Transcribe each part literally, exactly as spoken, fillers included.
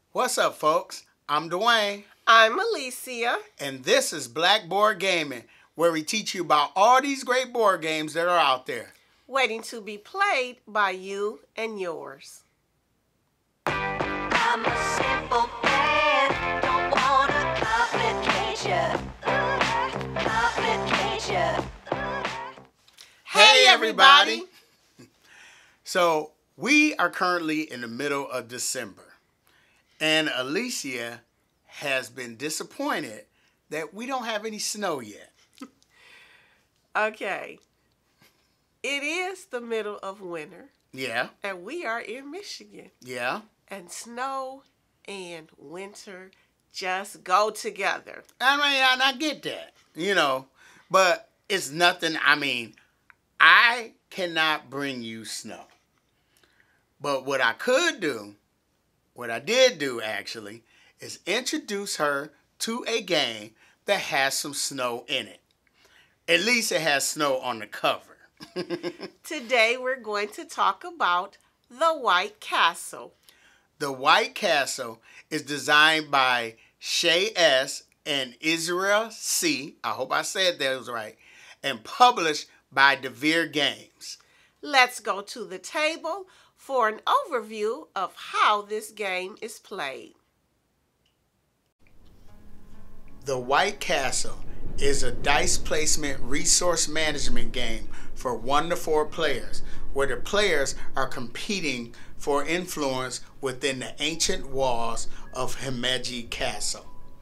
What's up, folks? I'm Dwayne, I'm Alicia. and this is Blackboard Gaming, where we teach you about all these great board games that are out there. Waiting to be played by you and yours. I'm a simple man, don't wanna complication, complication. Hey, everybody. So, we are currently in the middle of December, and Alicia has been disappointed that we don't have any snow yet. Okay. It is the middle of winter, Yeah, and we are in Michigan. yeah. And snow and winter just go together. I mean, and I get that, you know, but it's nothing. I mean, I cannot bring you snow. But what I could do, what I did do actually, is introduce her to a game that has some snow in it. At least it has snow on the cover. Today we're going to talk about The White Castle. The White Castle is designed by Shay S. and Israel C. I hope I said that was right. And published by DeVere Games. Let's go to the table for an overview of how this game is played. The White Castle is a dice placement resource management game for one to four players, where the players are competing for influence within the ancient walls of Himeji Castle.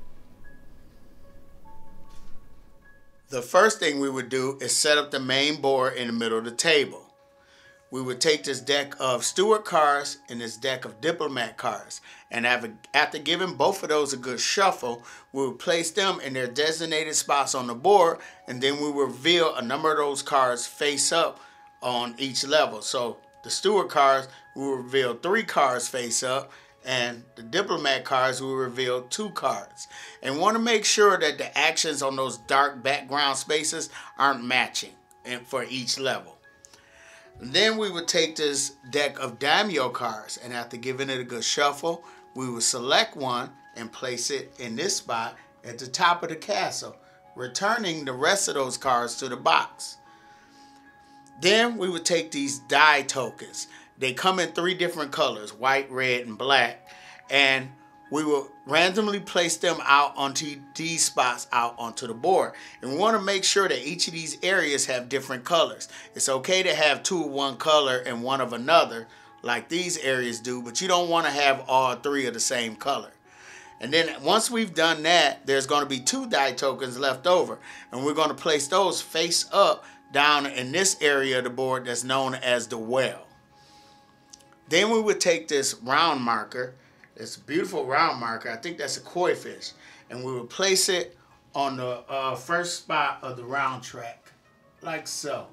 The first thing we would do is set up the main board in the middle of the table. We would take this deck of steward cards and this deck of diplomat cards, and after giving both of those a good shuffle, we would place them in their designated spots on the board, and then we would reveal a number of those cards face up on each level. So the steward cards, we will reveal three cards face up, and the diplomat cards will reveal two cards. And want to make sure that the actions on those dark background spaces aren't matching for each level. Then we would take this deck of daimyo cards, and after giving it a good shuffle, we would select one and place it in this spot at the top of the castle, returning the rest of those cards to the box. Then we would take these die tokens. They come in three different colors, white, red, and black, and we will randomly place them out onto these spots out onto the board. And we want to make sure that each of these areas have different colors. It's okay to have two of one color and one of another, like these areas do, but you don't want to have all three of the same color. And then once we've done that, there's going to be two die tokens left over, and we're going to place those face up down in this area of the board that's known as the well. Then we would take this round marker. It's a beautiful round marker. I think that's a koi fish. And we would place it on the uh, first spot of the round track, like so.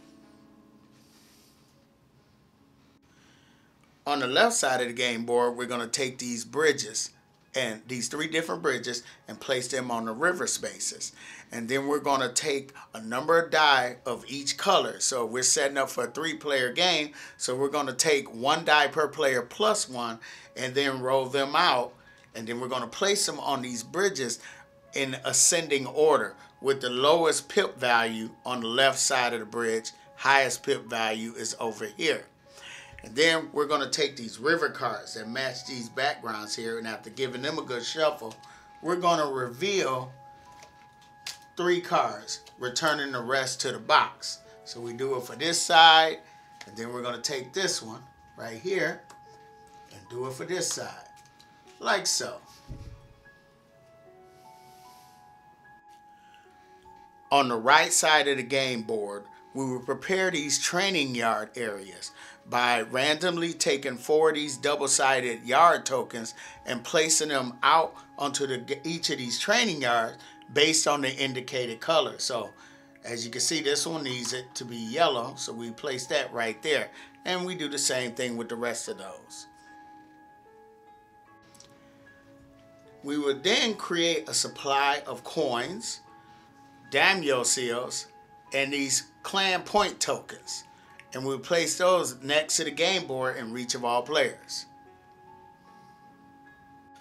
On the left side of the game board, we're going to take these bridges, and these three different bridges, and place them on the river spaces. And then we're going to take a number of die of each color. So we're setting up for a three-player game. So we're going to take one die per player plus one, and then roll them out. And then we're going to place them on these bridges in ascending order, with the lowest pip value on the left side of the bridge. Highest pip value is over here. And then we're going to take these river cards that match these backgrounds here, and after giving them a good shuffle, we're going to reveal three cards, returning the rest to the box. So we do it for this side, and then we're going to take this one right here and do it for this side, like so. On the right side of the game board, we will prepare these training yard areas by randomly taking four of these double-sided yard tokens and placing them out onto the, each of these training yards based on the indicated color. So as you can see, this one needs it to be yellow, so we place that right there. And we do the same thing with the rest of those. We would then create a supply of coins, daimyo seals, and these clan point tokens. And we'll place those next to the game board in reach of all players.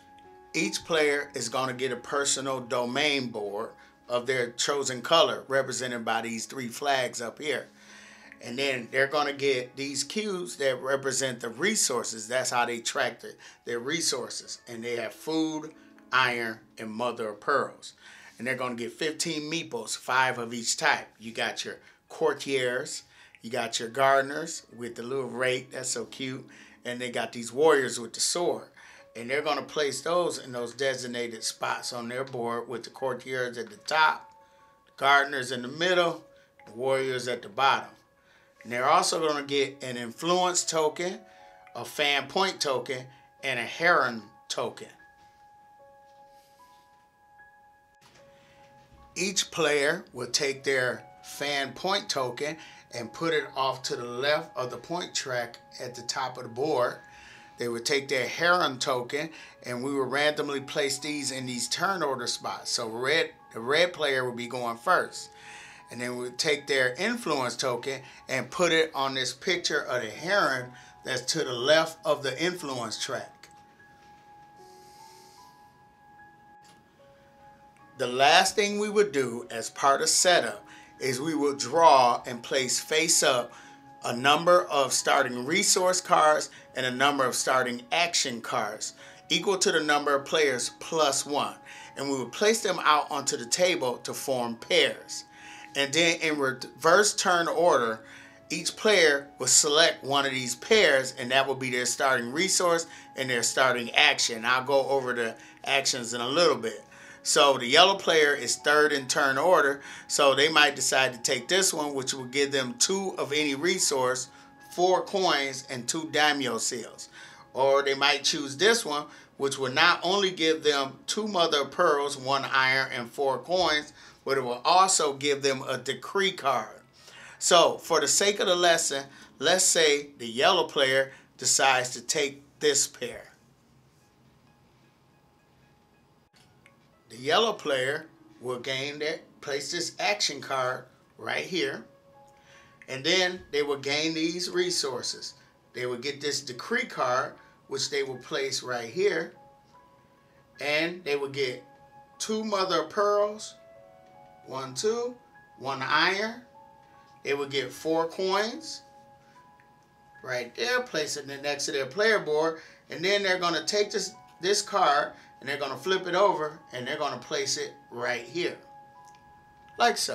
Each player is going to get a personal domain board of their chosen color, represented by these three flags up here. And then they're going to get these cubes that represent the resources. That's how they track the, their resources. And they have food, iron, and mother of pearls. And they're going to get fifteen meeples, five of each type. You got your courtiers, you got your gardeners with the little rake, that's so cute. And they got these warriors with the sword. And they're going to place those in those designated spots on their board, with the courtiers at the top, the gardeners in the middle, the warriors at the bottom. And they're also going to get an influence token, a fan point token, and a heron token. Each player will take their fan point token and put it off to the left of the point track at the top of the board. They would take their heron token, and we would randomly place these in these turn order spots. So red, the red player would be going first. And then we would take their influence token and put it on this picture of the heron that's to the left of the influence track. The last thing we would do as part of setup is we will draw and place face up a number of starting resource cards and a number of starting action cards equal to the number of players plus one. And we will place them out onto the table to form pairs. And then in reverse turn order, each player will select one of these pairs, and that will be their starting resource and their starting action. I'll go over the actions in a little bit. So the yellow player is third in turn order, so they might decide to take this one, which will give them two of any resource, four coins, and two daimyo seals. Or they might choose this one, which will not only give them two mother of pearls, one iron, and four coins, but it will also give them a decree card. So for the sake of the lesson, let's say the yellow player decides to take this pair. The yellow player will gain that, place this action card right here, and then they will gain these resources. They will get this decree card, which they will place right here, and they will get two mother of pearls, one, two, one iron. They will get four coins right there, place it next to their player board, and then they're going to take this, this card and they're going to flip it over and they're going to place it right here, like so.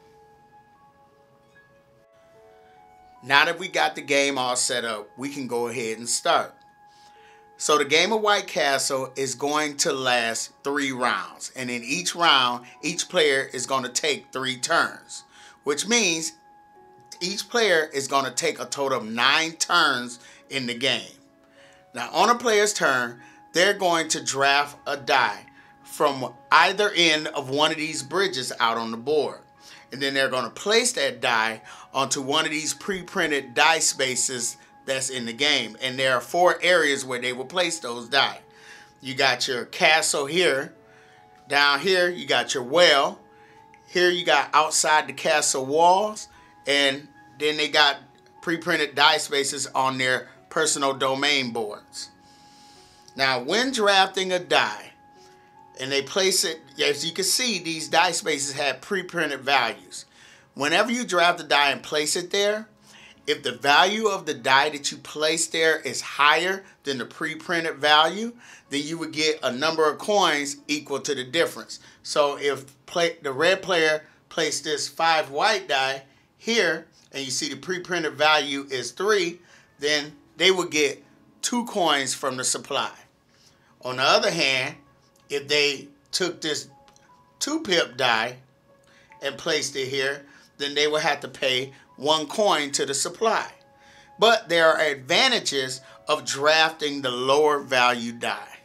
Now that we got the game all set up, we can go ahead and start. So the game of White Castle is going to last three rounds. And in each round, each player is going to take three turns, which means each player is going to take a total of nine turns in the game. Now, on a player's turn, they're going to draft a die from either end of one of these bridges out on the board. And then they're going to place that die onto one of these pre-printed die spaces that's in the game. And there are four areas where they will place those die. You got your castle here. Down here, you got your well. Here you got outside the castle walls. And then they got pre-printed die spaces on their personal domain boards. Now, when drafting a die, and they place it, as you can see, these die spaces have pre-printed values. Whenever you draft a die and place it there, if the value of the die that you place there is higher than the pre-printed value, then you would get a number of coins equal to the difference. So if play, the red player placed this five white die here, and you see the pre-printed value is three, then they would get two coins from the supply. On the other hand, if they took this two pip die and placed it here, then they would have to pay one coin to the supply. But there are advantages of drafting the lower value die.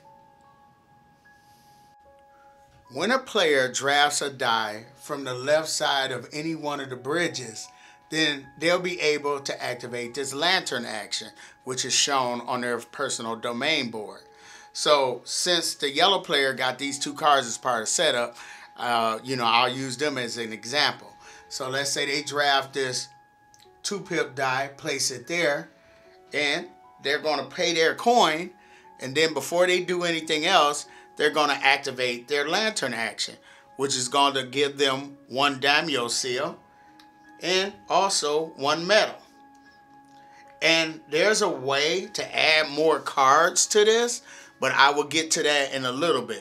When a player drafts a die from the left side of any one of the bridges, then they'll be able to activate this lantern action, which is shown on their personal domain board. So since the yellow player got these two cards as part of setup, uh, you know, I'll use them as an example. So let's say they draft this two pip die, place it there, and they're going to pay their coin, and then before they do anything else, they're going to activate their lantern action, which is going to give them one daimyo seal and also one medal. And there's a way to add more cards to this, but I will get to that in a little bit.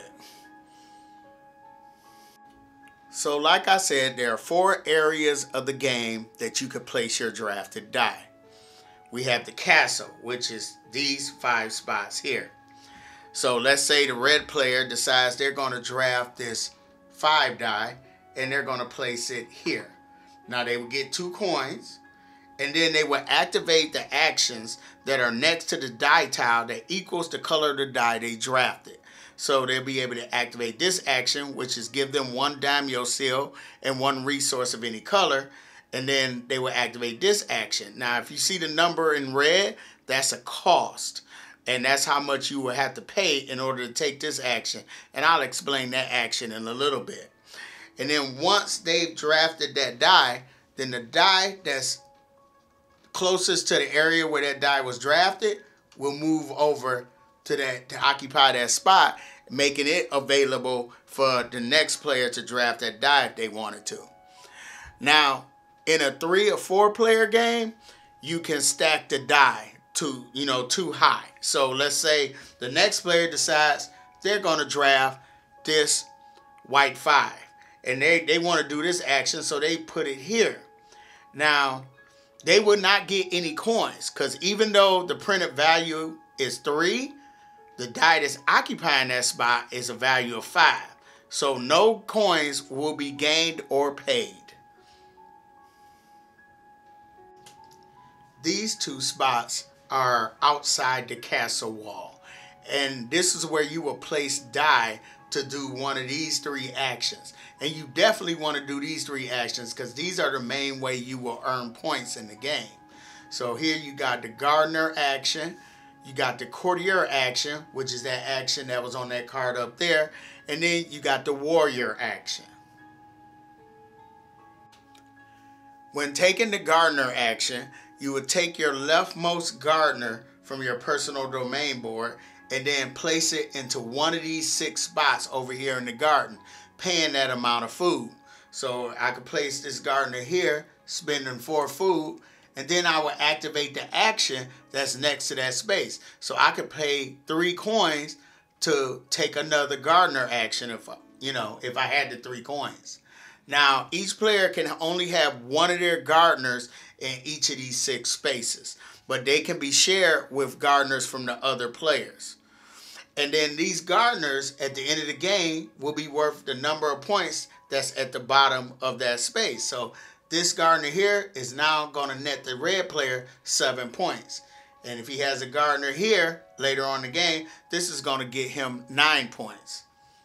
So like I said, there are four areas of the game that you could place your drafted die. We have the castle, which is these five spots here. So let's say the red player decides they're going to draft this five die and they're going to place it here. Now they will get two coins, and then they will activate the actions that are next to the die tile that equals the color of the die they drafted. So they'll be able to activate this action, which is give them one daimyo seal and one resource of any color. And then they will activate this action. Now, if you see the number in red, that's a cost. And that's how much you will have to pay in order to take this action. And I'll explain that action in a little bit. And then once they've drafted that die, then the die that's closest to the area where that die was drafted will move over to that to occupy that spot, making it available for the next player to draft that die if they wanted to. Now, in a three or four player game, you can stack the die to, you know, too high. So let's say the next player decides they're going to draft this white five, and they, they want to do this action, so they put it here. Now, they would not get any coins, because even though the printed value is three, the die that's occupying that spot is a value of five. So no coins will be gained or paid. These two spots are outside the castle wall. And this is where you will place die to do one of these three actions. And you definitely want to do these three actions because these are the main way you will earn points in the game. So here you got the gardener action. You got the courtier action, which is that action that was on that card up there. And then you got the warrior action. When taking the gardener action, you would take your leftmost gardener from your personal domain board and then place it into one of these six spots over here in the garden, paying that amount of food. So I could place this gardener here, spending four food, and then I would activate the action that's next to that space. So I could pay three coins to take another gardener action if, you know, if I had the three coins. Now, each player can only have one of their gardeners in each of these six spaces, but they can be shared with gardeners from the other players. And then these gardeners at the end of the game will be worth the number of points that's at the bottom of that space. So this gardener here is now going to net the red player seven points. And if he has a gardener here later on in the game, this is going to get him nine points.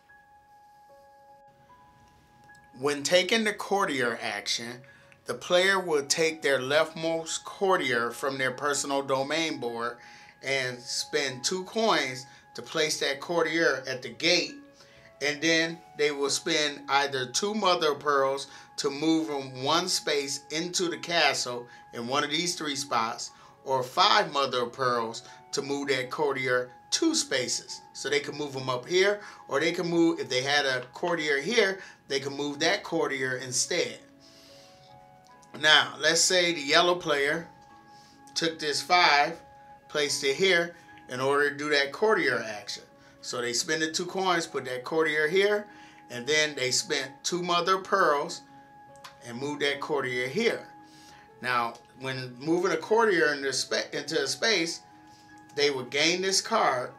When taking the courtier action, the player will take their leftmost courtier from their personal domain board and spend two coins to place that courtier at the gate, and then they will spend either two mother of pearls to move from one space into the castle in one of these three spots, or five mother of pearls to move that courtier two spaces. So they can move them up here, or they can move, if they had a courtier here, they can move that courtier instead. Now, let's say the yellow player took this five, placed it here in order to do that courtier action. So they spend the two coins, put that courtier here, and then they spent two mother of pearls and moved that courtier here. Now, when moving a courtier into, spa into a space, they would gain this card.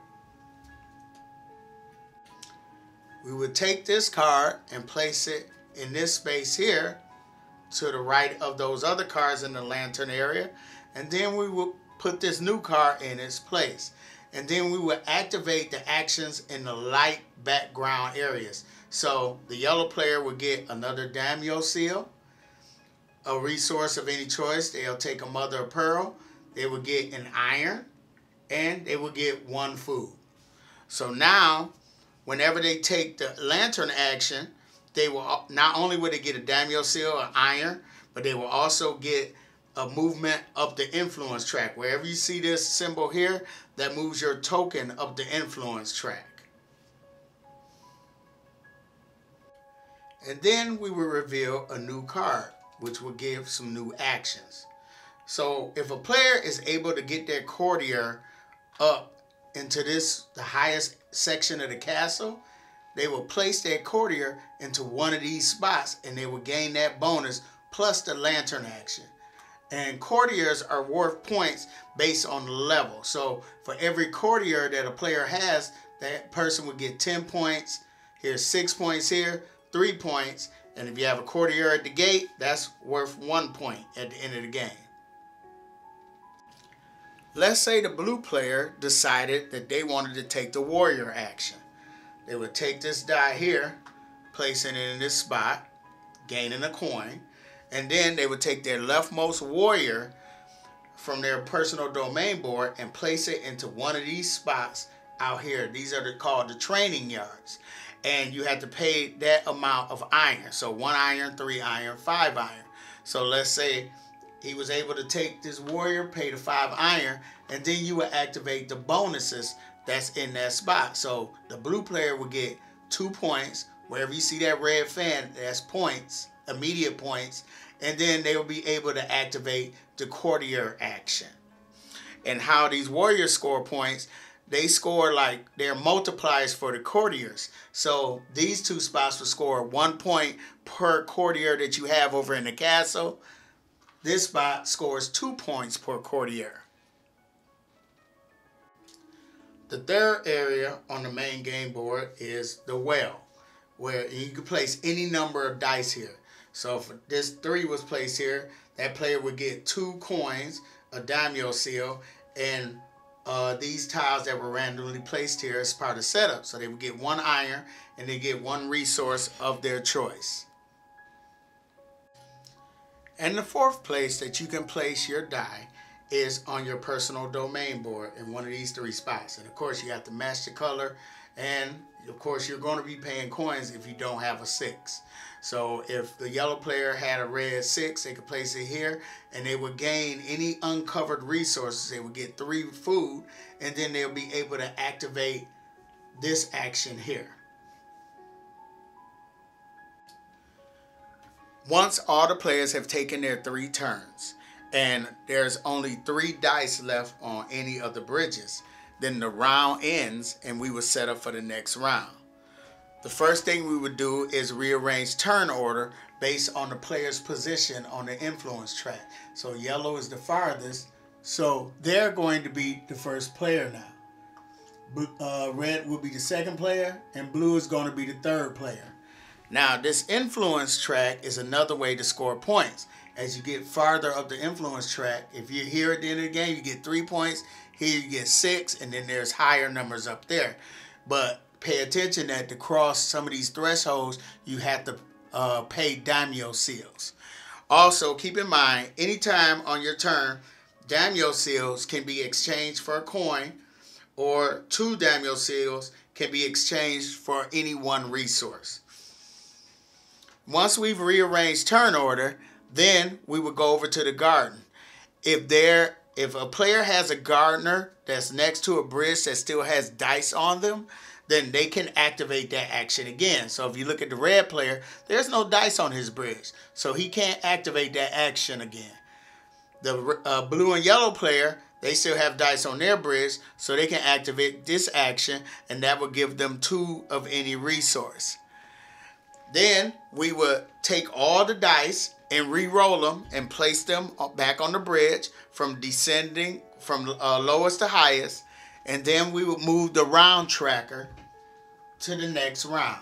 We would take this card and place it in this space here to the right of those other cards in the lantern area, and then we will put this new card in its place. And then we will activate the actions in the light background areas. So the yellow player will get another daimyo seal, a resource of any choice. They'll take a mother of pearl, they will get an iron, and they will get one food. So now, whenever they take the lantern action, they will not only will they get a daimyo seal or iron, but they will also get a movement up the influence track. Wherever you see this symbol here, that moves your token up the influence track. And then we will reveal a new card, which will give some new actions. So if a player is able to get their courtier up into this, the highest section of the castle, they will place their courtier into one of these spots and they will gain that bonus plus the lantern action. And courtiers are worth points based on the level. So for every courtier that a player has, that person would get ten points. Here's six points here, three points. And if you have a courtier at the gate, that's worth one point at the end of the game. Let's say the blue player decided that they wanted to take the warrior action. They would take this die here, placing it in this spot, gaining a coin, and then they would take their leftmost warrior from their personal domain board and place it into one of these spots out here. These are the, called the training yards. And you have to pay that amount of iron. So one iron, three iron, five iron. So let's say he was able to take this warrior, pay the five iron, and then you would activate the bonuses that's in that spot. So the blue player would get two points. Wherever you see that red fan, that's points, immediate points. And then they will be able to activate the courtier action. And how these warriors score points, they score like they're multipliers for the courtiers. So these two spots will score one point per courtier that you have over in the castle. This spot scores two points per courtier. The third area on the main game board is the well, where you can place any number of dice here. So if this three was placed here, that player would get two coins, a daimyo seal, and uh, these tiles that were randomly placed here as part of setup. So they would get one iron and they get one resource of their choice. And the fourth place that you can place your die is on your personal domain board in one of these three spots. And of course you have to match the color, and of course you're going to be paying coins if you don't have a six. So if the yellow player had a red six, they could place it here and they would gain any uncovered resources. They would get three food, and then they'll be able to activate this action here. Once all the players have taken their three turns and there's only three dice left on any of the bridges, then the round ends and we will set up for the next round. The first thing we would do is rearrange turn order based on the player's position on the influence track. So yellow is the farthest, so they're going to be the first player now. Uh, red will be the second player, and blue is going to be the third player. Now, this influence track is another way to score points. As you get farther up the influence track, if you're here at the end of the game, you get three points. Here you get six, and then there's higher numbers up there. But pay attention that to cross some of these thresholds, you have to uh, pay daimyo seals. Also, keep in mind, anytime on your turn, daimyo seals can be exchanged for a coin, or two daimyo seals can be exchanged for any one resource. Once we've rearranged turn order, then we would go over to the garden. If there, if a player has a gardener that's next to a bridge that still has dice on them, then they can activate that action again. So if you look at the red player, there's no dice on his bridge, so he can't activate that action again. The uh, blue and yellow player, they still have dice on their bridge, so they can activate this action, and that will give them two of any resource. Then we would take all the dice and re-roll them and place them back on the bridge from descending from uh, lowest to highest. And then we would move the round tracker to the next round.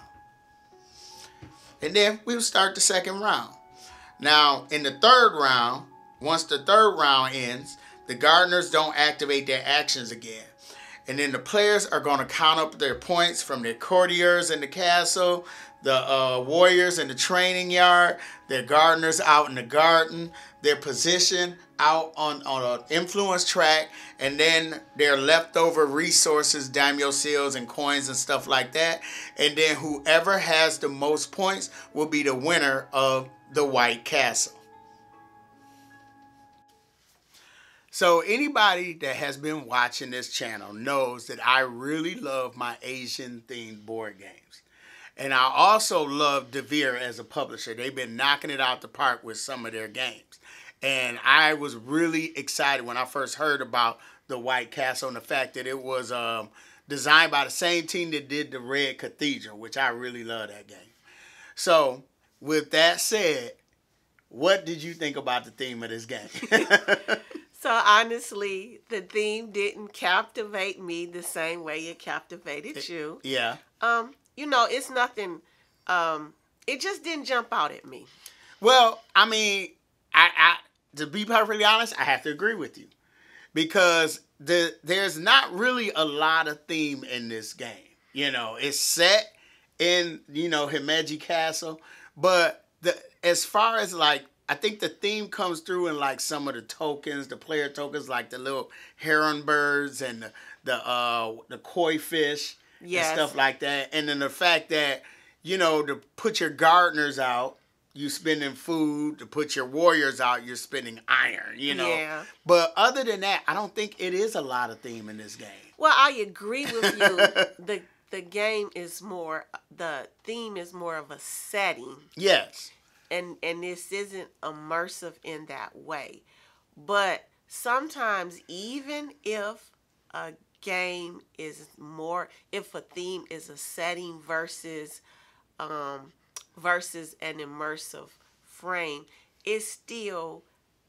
And then we would start the second round. Now, in the third round, once the third round ends, the gardeners don't activate their actions again. And then the players are going to count up their points from their courtiers in the castle, the uh, warriors in the training yard, their gardeners out in the garden, their position out on, on an influence track, and then their leftover resources, daimyo seals and coins and stuff like that. And then whoever has the most points will be the winner of the White Castle. So anybody that has been watching this channel knows that I really love my Asian themed board games. And I also love DeVere as a publisher. They've been knocking it out the park with some of their games. And I was really excited when I first heard about the White Castle and the fact that it was um, designed by the same team that did the Red Cathedral, which I really love that game. So, with that said, what did you think about the theme of this game? So honestly, the theme didn't captivate me the same way it captivated you. Yeah. Um, you know, it's nothing. Um, it just didn't jump out at me. Well, I mean, I, I to be perfectly honest, I have to agree with you because the there's not really a lot of theme in this game. You know, it's set in you know Himeji Castle, but the as far as like. I think the theme comes through in like some of the tokens, the player tokens, like the little heron birds and the the uh, the koi fish Yes. and stuff like that. And then the fact that you know to put your gardeners out, you spending food. To put your warriors out, you're spending iron. You know. Yeah. But other than that, I don't think it is a lot of theme in this game. Well, I agree with you. the The game is more. The theme is more of a setting. Yes. And, and this isn't immersive in that way. But sometimes even if a game is more, if a theme is a setting versus um, versus an immersive frame, it still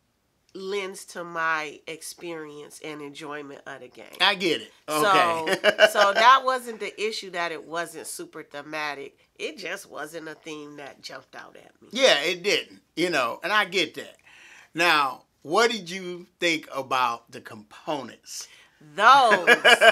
lends to my experience and enjoyment of the game. I get it. Okay. So, so that wasn't the issue that it wasn't super thematic. It just wasn't a theme that jumped out at me. Yeah, it didn't. You know, and I get that. Now, what did you think about the components? Those, on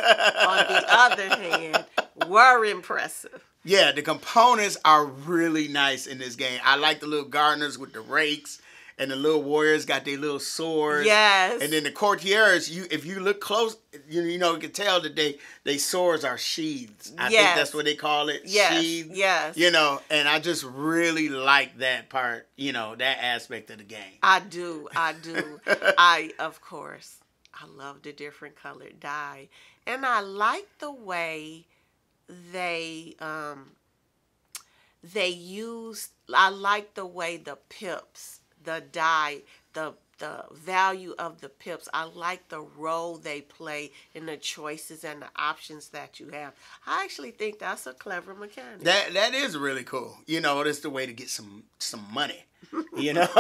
the other hand, were impressive. Yeah, the components are really nice in this game. I like the little gardeners with the rakes. And the little warriors got their little swords. Yes. And then the courtiers, you if you look close, you, you know, you can tell that they, they swords are sheaths. I Yes. think that's what they call it. Yes. Sheaths. Yes. You know, and I just really like that part, you know, that aspect of the game. I do. I do. I, of course, I love the different colored dye. And I like the way they, um, they use, I like the way the pips, the dye, the the value of the pips. I like the role they play in the choices and the options that you have. I actually think that's a clever mechanic. That that is really cool. You know, that's the way to get some some money. You know.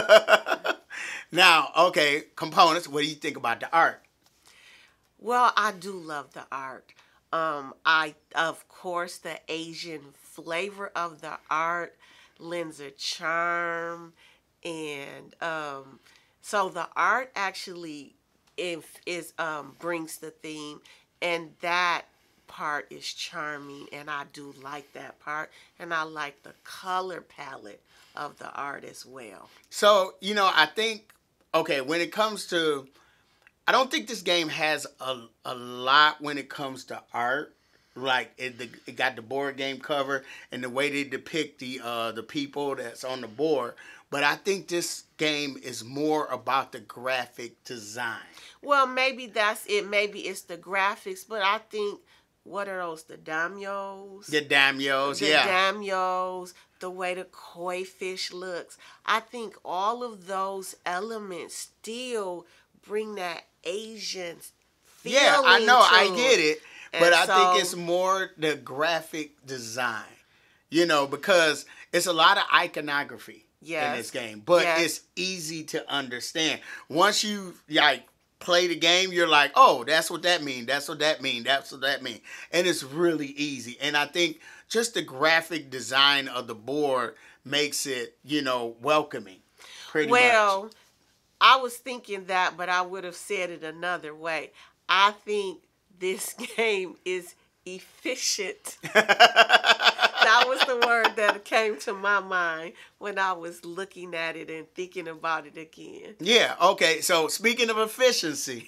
Now, okay, components. What do you think about the art? Well, I do love the art. Um, I of course the Asian flavor of the art lends a charm. And um, so the art actually if, is um, brings the theme, and that part is charming, and I do like that part, and I like the color palette of the art as well. So, you know, I think, okay, when it comes to, I don't think this game has a, a lot when it comes to art. Like it, the, it got the board game cover and the way they depict the uh, the people that's on the board. But I think this game is more about the graphic design. Well, maybe that's it. Maybe it's the graphics, but I think, what are those? The daimyos? The daimyos, the yeah. daimyos, the way the koi fish looks. I think all of those elements still bring that Asian feeling. Yeah, I know, I to get it. And But I so- think it's more the graphic design, you know, because it's a lot of iconography in Yes. this game. But Yes. it's easy to understand. Once you like play the game, you're like, oh, that's what that means. That's what that means. That's what that means. And it's really easy. And I think just the graphic design of the board makes it, you know, welcoming. Pretty Well, much. I was thinking that, but I would have said it another way. I think this game is efficient. That was the word that came to my mind when I was looking at it and thinking about it again. Yeah, okay. So speaking of efficiency,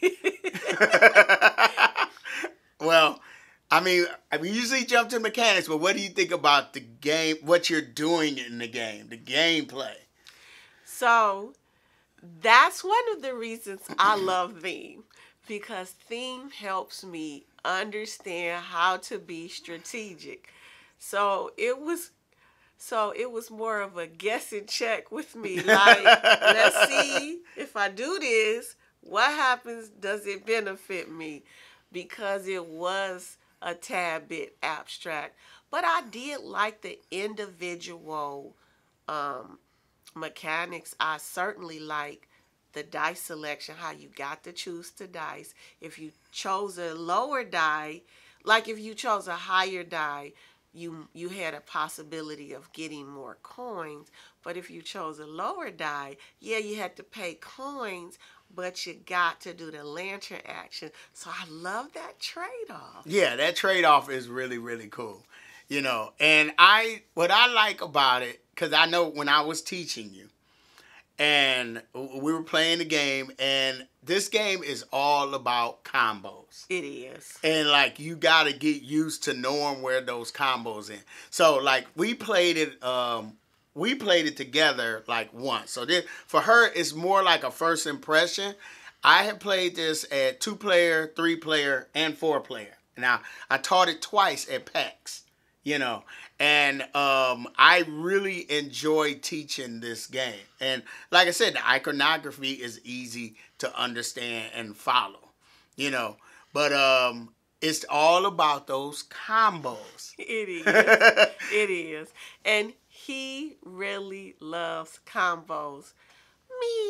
well, I mean, we usually jump to mechanics, but what do you think about the game, what you're doing in the game, the gameplay? So that's one of the reasons I love Theme, because Theme helps me understand how to be strategic. So it was so it was more of a guessing check with me. Like, let's see if I do this, what happens? Does it benefit me? Because it was a tad bit abstract. But I did like the individual um, mechanics. I certainly like the dice selection, how you got to choose the dice. If you chose a lower die, like if you chose a higher die, you you had a possibility of getting more coins. But if you chose a lower die, yeah, you had to pay coins, but you got to do the lantern action. So I love that trade-off. Yeah, that trade-off is really, really cool. You know, and I, what I like about it, because I know when I was teaching you, and we were playing the game, and this game is all about combos. It is. And, like, you got to get used to knowing where those combos in. So, like, we played it, um, we played it together, like, once. So, this, for her, it's more like a first impression. I have played this at two-player, three-player, and four-player. Now, I taught it twice at PAX, you know. And um, I really enjoy teaching this game. And like I said, the iconography is easy to understand and follow, you know. But um, it's all about those combos. It is. It is. And he really loves combos. Me,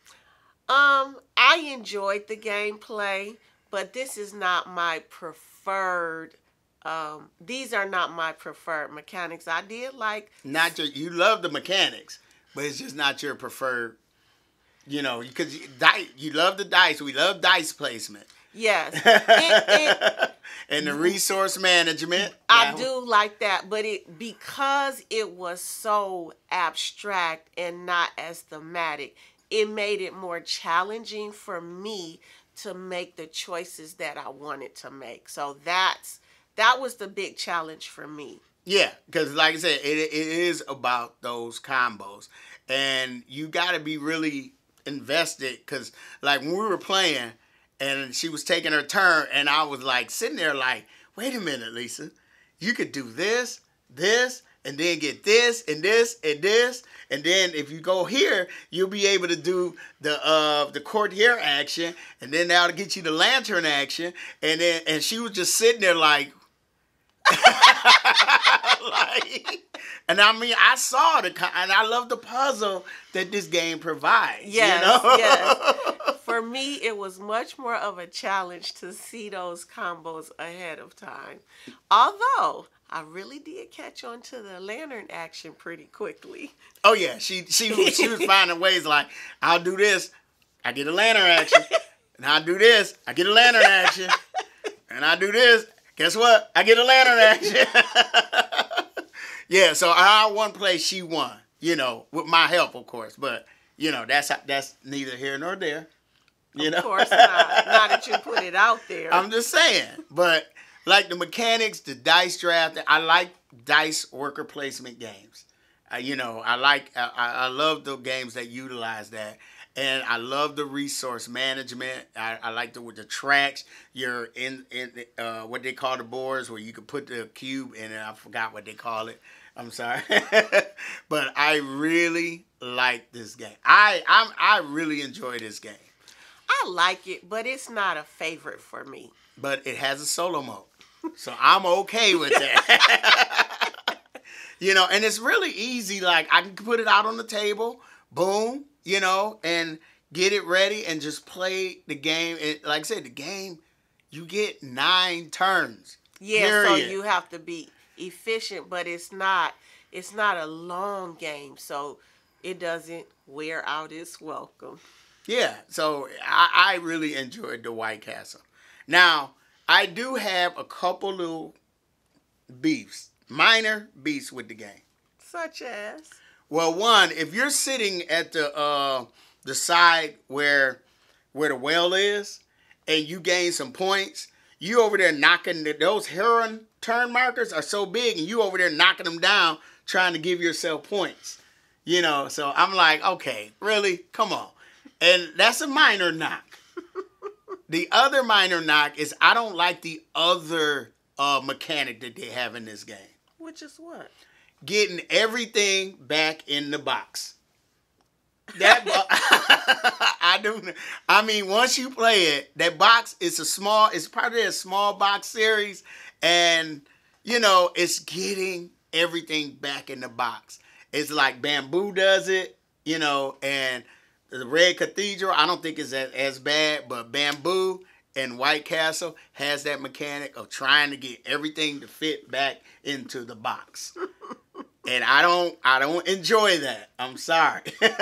um, I enjoyed the gameplay, but this is not my preferred Um, these are not my preferred mechanics. I did like... Not your, you love the mechanics, but it's just not your preferred, you know, because you, you love the dice. We love dice placement. Yes. It, it, and the resource management. I Now, do like that, but it because it was so abstract and not as thematic, it made it more challenging for me to make the choices that I wanted to make. So that's... That was the big challenge for me. Yeah, because like I said, it, it is about those combos. And you got to be really invested because, like, when we were playing and she was taking her turn and I was, like, sitting there like, wait a minute, Lisa. You could do this, this, and then get this and this and this. And then if you go here, you'll be able to do the uh, the courtier action. And then that'll get you the lantern action. And then and she was just sitting there like... like, and I mean, I saw the and I love the puzzle that this game provides. Yes, you know? yes. For me, it was much more of a challenge to see those combos ahead of time. Although I really did catch on to the lantern action pretty quickly. Oh yeah, she she was, she was finding ways like I'll do this, I get a lantern action, and I'll do this, I get a lantern action, and I do this. Guess what? I get a lantern action. Yeah, so I won play, she won. You know, with my help, of course. But, you know, that's that's neither here nor there. You of know? course not. Not that you put it out there. I'm just saying. But, like the mechanics, the dice draft, I like dice worker placement games. Uh, you know, I like, I, I love the games that utilize that. And I love the resource management. I, I like the with the tracks. You're in in uh, what they call the boards where you can put the cube in it. I forgot what they call it. I'm sorry, but I really like this game. I I'm, I really enjoy this game. I like it, but it's not a favorite for me. But it has a solo mode, so I'm okay with that. You know, and it's really easy. Like I can put it out on the table. Boom. You know, and get it ready and just play the game. It, like I said, the game, you get nine turns. Yeah, period. So you have to be efficient, but it's not it's not a long game, so it doesn't wear out its welcome. Yeah, so I, I really enjoyed the White Castle. Now, I do have a couple little beefs, minor beefs with the game. Such as? Well, one, if you're sitting at the uh, the side where where the well is, and you gain some points, you over there knocking the, those heron turn markers are so big, and you over there knocking them down, trying to give yourself points. You know, so I'm like, okay, really, come on, and that's a minor knock. The other minor knock is I don't like the other uh, mechanic that they have in this game. Which is what? Getting everything back in the box. That bo- I do. I mean, once you play it, that box is a small. It's probably a small box series, and you know it's getting everything back in the box. It's like Bamboo does it, you know, and the Red Cathedral. I don't think it's as, as bad, but Bamboo and White Castle has that mechanic of trying to get everything to fit back into the box. And I don't I don't enjoy that. I'm sorry.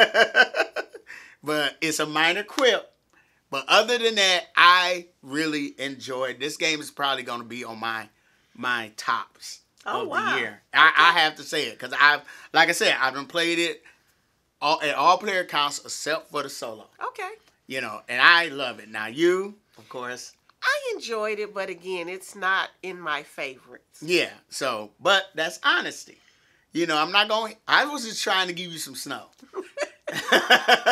But it's a minor quip. But other than that, I really enjoyed this game. Is probably going to be on my my tops Oh, of wow. the year. I, I have to say it because I've like I said, I've been played it all at all player counts except for the solo. Okay. You know, and I love it. Now you, of course. I enjoyed it, but again, it's not in my favorites. Yeah. So, but that's honesty. You know, I'm not going. I was just trying to give you some snow. Like,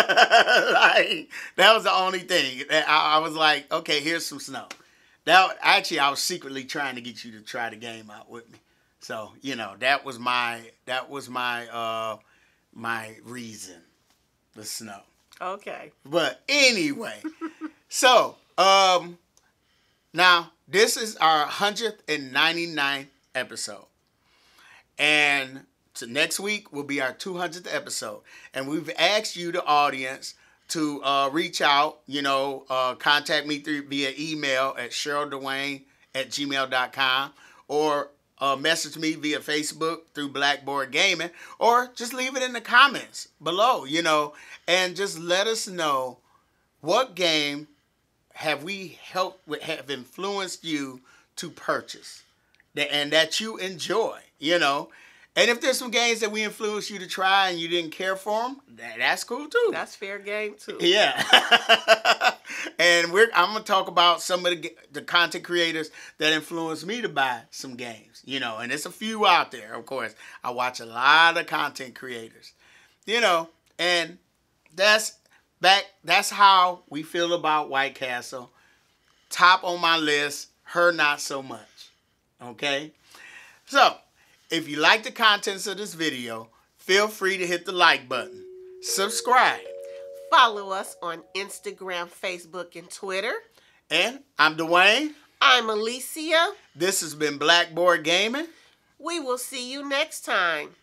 that was the only thing. I, I was like, okay, here's some snow. That actually, I was secretly trying to get you to try the game out with me. So, you know, that was my that was my uh my reason, the snow. Okay. But anyway, so um, now this is our one hundred ninety-ninth episode. And so next week will be our two hundredth episode. And we've asked you, the audience, to uh, reach out, you know, uh, contact me through via email at Cheryl Dwayne at gmail dot com, or uh, message me via Facebook through Blackboard Gaming, or just leave it in the comments below, you know, and just let us know what game have we helped, have influenced you to purchase that, and that you enjoy, you know. And if there's some games that we influenced you to try and you didn't care for them, that, that's cool too. That's fair game too. Yeah. And we're I'm gonna talk about some of the the content creators that influenced me to buy some games, you know. And there's a few out there, of course. I watch a lot of content creators, you know, and that's back. That's how we feel about White Castle. Top on my list. Her not so much. Okay. So, if you like the contents of this video, feel free to hit the like button. Subscribe. Follow us on Instagram, Facebook, and Twitter. And I'm Dwayne. I'm Alicia. This has been Blackboard Gaming. We will see you next time.